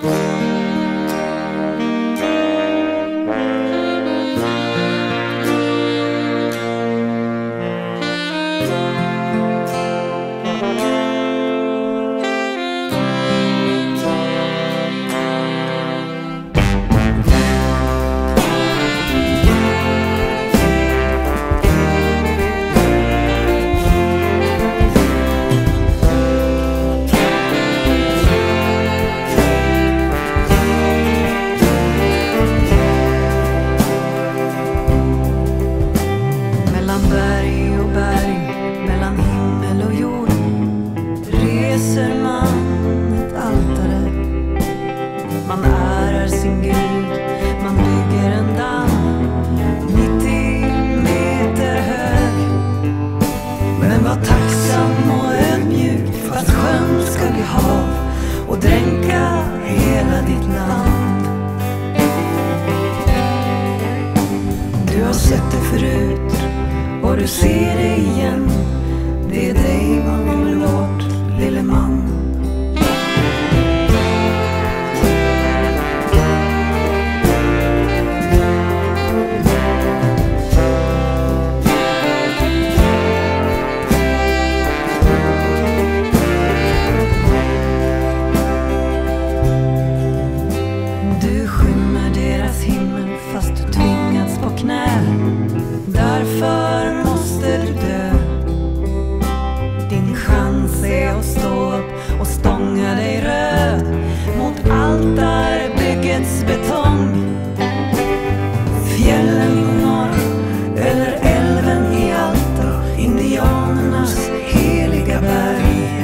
Berg och berg, mellan himmel och jord reser man ett altare. Man ärar sin Gud, man bygger en damm 90 meter hög. Men var tacksam och ödmjuk för att sjön ska bli hav och dränka hela ditt land. Du har sett det förut och du ser det igen. Det är dig man vill åt, lille man. Du skymmer deras himmel fast du tvingats på knä. Därför måste du dö. Din chans är att stå upp och stånga dig röd mot altarbyggets betong. Fjällen i norr eller älven i Alta, indianernas heliga berg.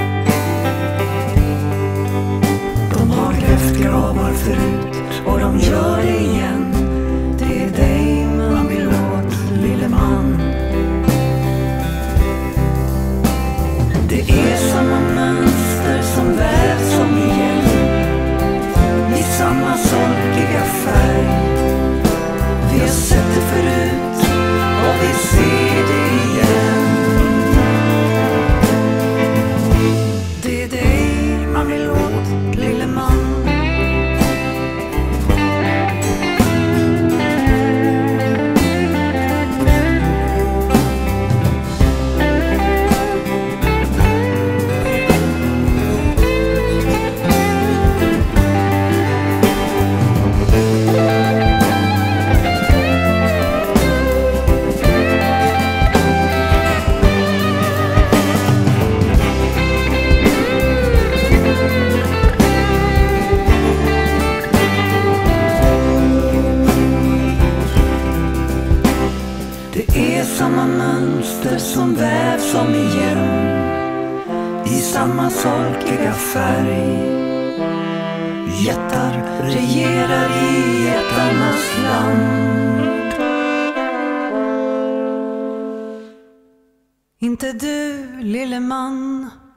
De har grävt gravar förut och de gör det igen. Det är dig man vill åt, lille man. Det är samma mönster som vävs om igen, i samma solkiga färg. Vi har sett det förut och vi ser det igen. Det är dig man vill åt, lille man. Det är samma mönster som vävs om igen, i samma solkiga färg. Jättar regerar i jättarnas land. Inte du, lille man.